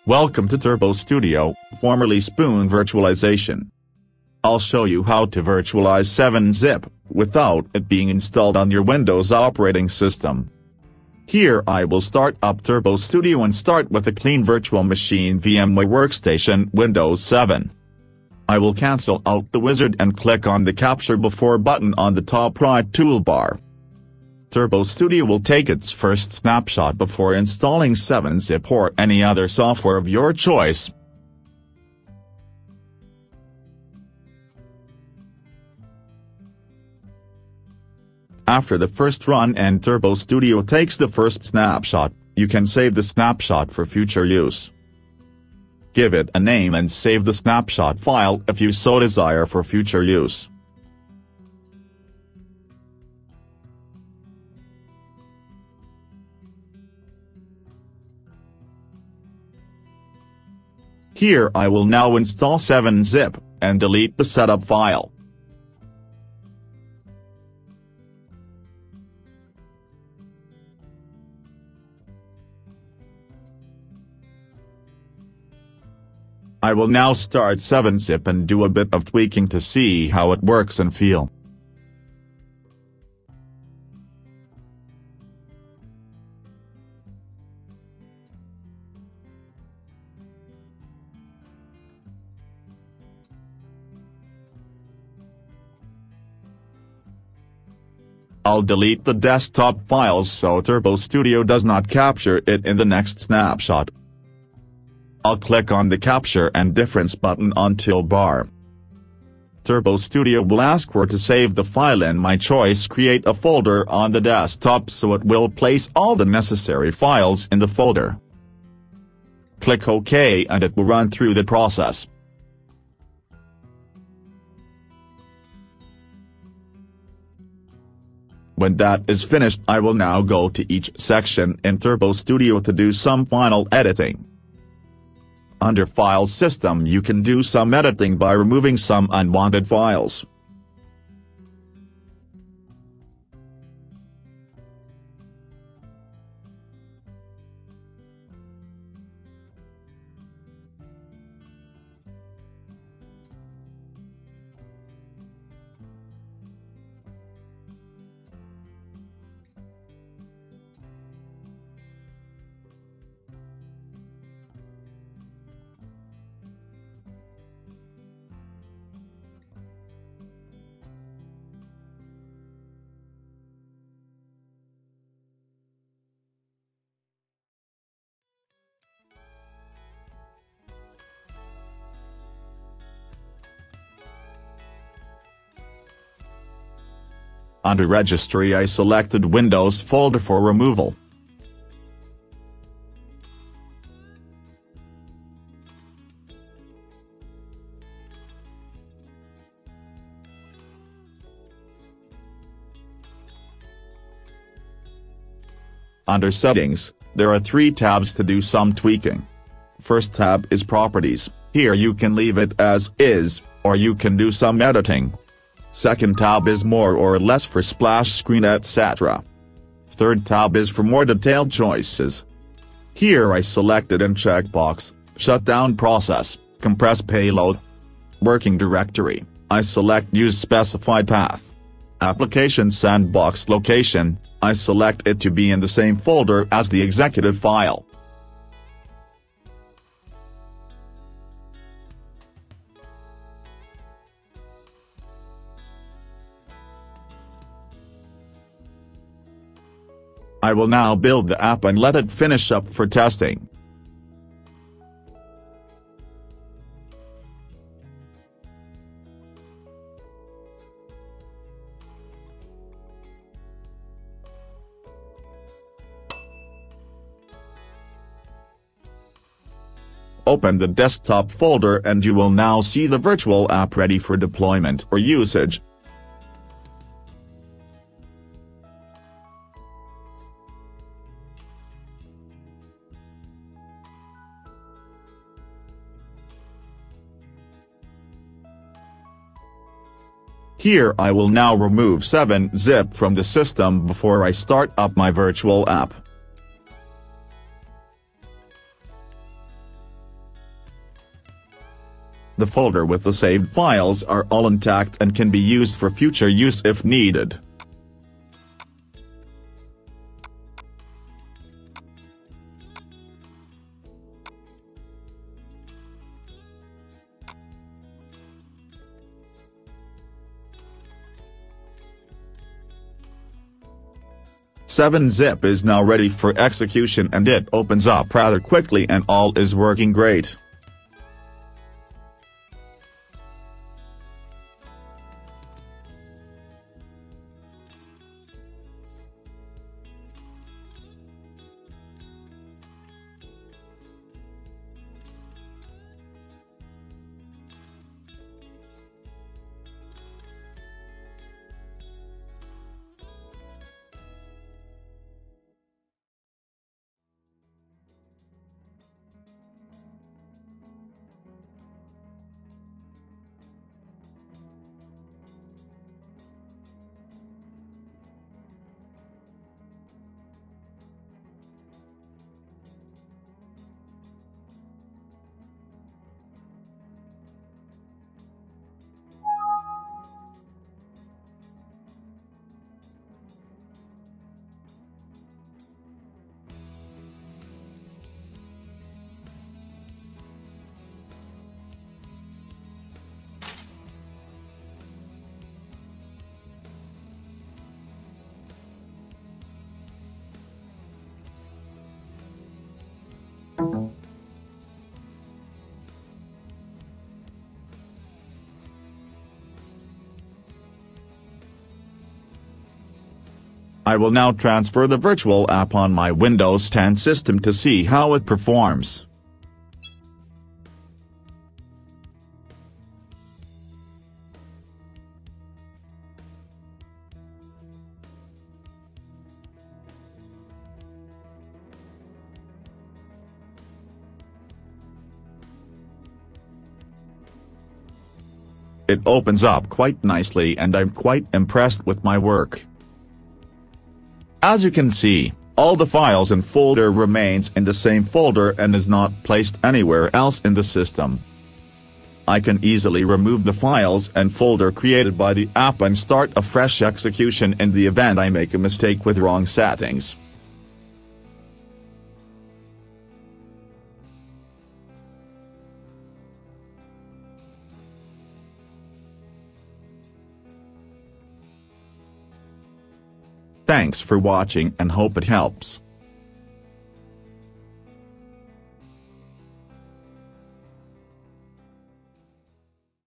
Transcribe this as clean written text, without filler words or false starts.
Welcome to Turbo Studio, formerly Spoon Virtualization. I'll show you how to virtualize 7-zip, without it being installed on your Windows operating system. Here I will start up Turbo Studio and start with a clean virtual machine VMware Workstation Windows 7. I will cancel out the wizard and click on the Capture Before button on the top right toolbar. Turbo Studio will take its first snapshot before installing 7-zip or any other software of your choice. After the first run and Turbo Studio takes the first snapshot, you can save the snapshot for future use. Give it a name and save the snapshot file if you so desire for future use. Here I will now install 7-zip, and delete the setup file. I will now start 7-zip and do a bit of tweaking to see how it works and feel. I'll delete the desktop files so Turbo Studio does not capture it in the next snapshot. I'll click on the Capture and Difference button on toolbar. Turbo Studio will ask where to save the file in my choice. Create a folder on the desktop so it will place all the necessary files in the folder. Click OK and it will run through the process. When that is finished, I will now go to each section in Turbo Studio to do some final editing. Under File System, you can do some editing by removing some unwanted files. Under Registry, I selected Windows folder for removal. Under Settings, there are 3 tabs to do some tweaking. First tab is Properties. Here you can leave it as is, or you can do some editing. Second tab is More or Less for splash screen, etc. Third tab is for more detailed choices. Here I selected in checkbox, Shutdown Process, Compress Payload. Working Directory, I select Use Specified Path. Application Sandbox Location, I select it to be in the same folder as the executive file. I will now build the app and let it finish up for testing. Open the desktop folder and you will now see the virtual app ready for deployment or usage. Here I will now remove 7-zip from the system before I start up my virtual app. The folder with the saved files are all intact and can be used for future use if needed. .7-zip is now ready for execution and it opens up rather quickly and all is working great. I will now transfer the virtual app on my Windows 10 system to see how it performs. It opens up quite nicely and I'm quite impressed with my work. As you can see, all the files and folder remains in the same folder and is not placed anywhere else in the system. I can easily remove the files and folder created by the app and start a fresh execution in the event I make a mistake with wrong settings. Thanks for watching and hope it helps.